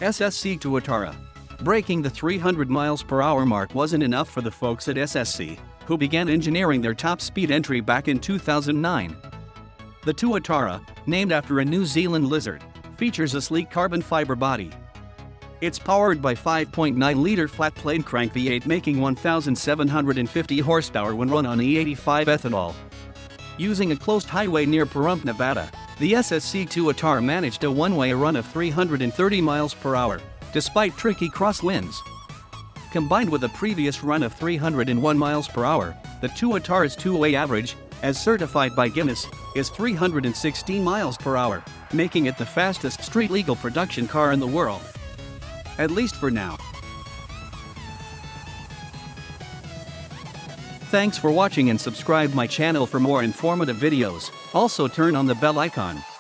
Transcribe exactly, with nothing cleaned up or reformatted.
S S C Tuatara. Breaking the three hundred miles per hour mark wasn't enough for the folks at S S C, who began engineering their top speed entry back in two thousand nine. The Tuatara, named after a New Zealand lizard, features a sleek carbon fiber body. It's powered by five point nine liter flat-plane crank V eight, making one thousand seven hundred fifty horsepower when run on E eighty-five ethanol. Using a closed highway near Pahrump, Nevada, the S S C Tuatara managed a one-way run of three hundred thirty miles per hour, despite tricky crosswinds. Combined with a previous run of three hundred one miles per hour, the Tuatara's two-way average, as certified by Guinness, is three hundred sixteen miles per hour, making it the fastest street-legal production car in the world. At least for now. Thanks for watching and subscribe my channel for more informative videos. Also turn on the bell icon.